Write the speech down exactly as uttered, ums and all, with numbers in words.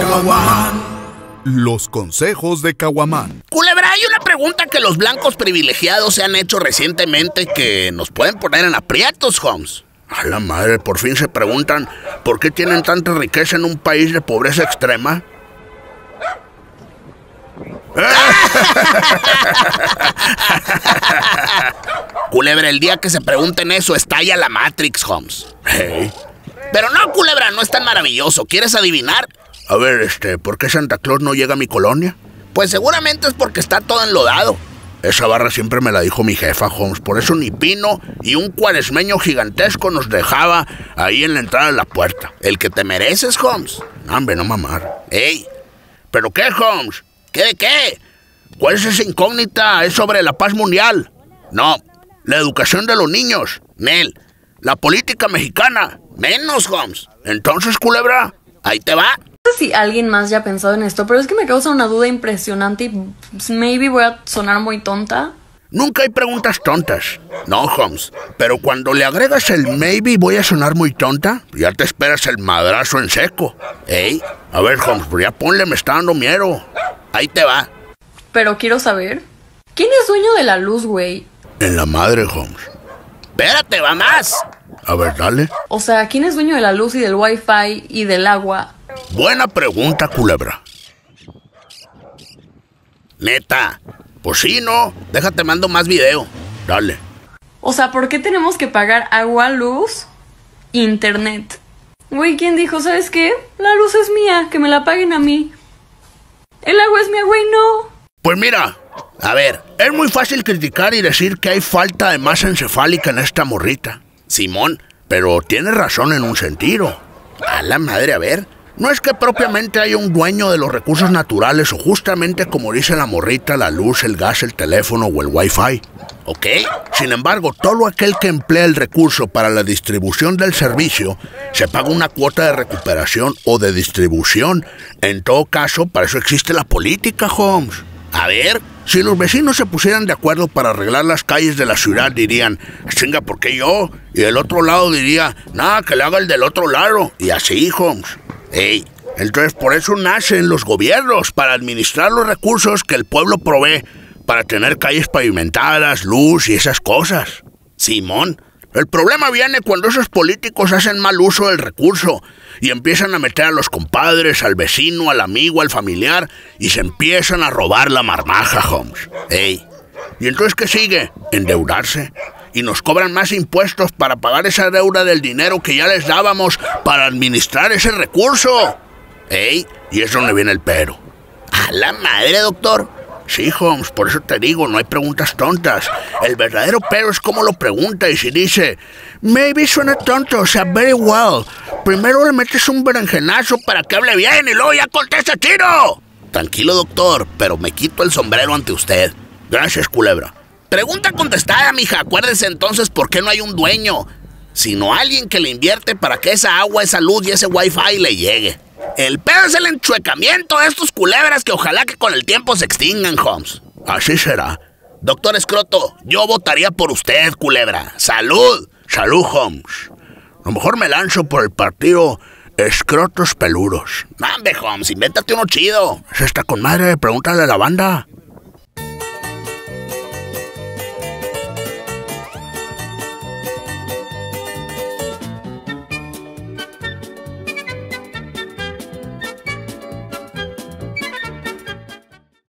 Caguaman. Los consejos de Caguaman. Culebra, hay una pregunta que los blancos privilegiados se han hecho recientemente que nos pueden poner en aprietos, Holmes. A la madre, por fin se preguntan ¿por qué tienen tanta riqueza en un país de pobreza extrema? Culebra, el día que se pregunten eso, estalla la Matrix, Holmes. Hey. Pero no, Culebra, no es tan maravilloso. ¿Quieres adivinar? A ver, este, ¿por qué Santa Claus no llega a mi colonia? Pues seguramente es porque está todo enlodado. Esa barra siempre me la dijo mi jefa, Holmes. Por eso ni Pino y un cuaresmeño gigantesco nos dejaba ahí en la entrada de la puerta. El que te mereces, Holmes. No, hombre, no mamar. Ey, ¿pero qué, Holmes? ¿Qué de qué? ¿Cuál es esa incógnita? ¿Es sobre la paz mundial? No. La educación de los niños. Nel. La política mexicana. Menos, Holmes. Entonces, Culebra, ahí te va. No sé si alguien más ya ha pensado en esto, pero es que me causa una duda impresionante y maybe voy a sonar muy tonta. Nunca hay preguntas tontas. No, Holmes. Pero cuando le agregas el maybe voy a sonar muy tonta, ya te esperas el madrazo en seco. Ey, a ver, Holmes, ya ponle, me está dando miedo. Ahí te va. Pero quiero saber, ¿quién es dueño de la luz, güey? En la madre, Holmes. Espérate, va más. A ver, dale. O sea, ¿quién es dueño de la luz y del wifi y del agua? Buena pregunta, Culebra. Neta. Pues sí, ¿no? Déjate, mando más video. Dale. O sea, ¿por qué tenemos que pagar agua, luz, internet? Güey, ¿quién dijo? ¿Sabes qué? La luz es mía, que me la paguen a mí. El agua es mía, güey, no. Pues mira, a ver, es muy fácil criticar y decir que hay falta de masa encefálica en esta morrita, Simón, pero tiene razón en un sentido. A la madre, a ver, no es que propiamente haya un dueño de los recursos naturales o justamente como dice la morrita, la luz, el gas, el teléfono o el wifi, ¿ok? Sin embargo, todo aquel que emplea el recurso para la distribución del servicio se paga una cuota de recuperación o de distribución. En todo caso, para eso existe la política, Holmes. A ver, si los vecinos se pusieran de acuerdo para arreglar las calles de la ciudad, dirían, chinga, ¿por qué yo? Y el otro lado diría, nada, que le haga el del otro lado. Y así, Holmes. Ey, entonces por eso nacen los gobiernos, para administrar los recursos que el pueblo provee, para tener calles pavimentadas, luz y esas cosas. Simón, el problema viene cuando esos políticos hacen mal uso del recurso y empiezan a meter a los compadres, al vecino, al amigo, al familiar y se empiezan a robar la marmaja, Holmes. Ey, ¿y entonces qué sigue? Endeudarse. Y nos cobran más impuestos para pagar esa deuda del dinero que ya les dábamos para administrar ese recurso. Ey, y es donde viene el pero. ¿A la madre, doctor? Sí, Holmes, por eso te digo, no hay preguntas tontas. El verdadero pero es cómo lo pregunta y si dice, maybe suena tonto, o sea, very well. Primero le metes un berenjenazo para que hable bien y luego ya contesta tiro. Tranquilo, doctor, pero me quito el sombrero ante usted. Gracias, Culebra. Pregunta contestada, mija. Acuérdese entonces por qué no hay un dueño, sino alguien que le invierte para que esa agua, esa luz y ese wifi le llegue. El pedo es el enchuecamiento de estos culebras que ojalá que con el tiempo se extingan, Holmes. Así será. Doctor Escroto, yo votaría por usted, culebra. ¡Salud! ¡Salud, Holmes! A lo mejor me lanzo por el partido Escrotos Peludos. ¡Nambe, Holmes! Invéntate uno chido. Eso está con madre. Pregúntale a la banda.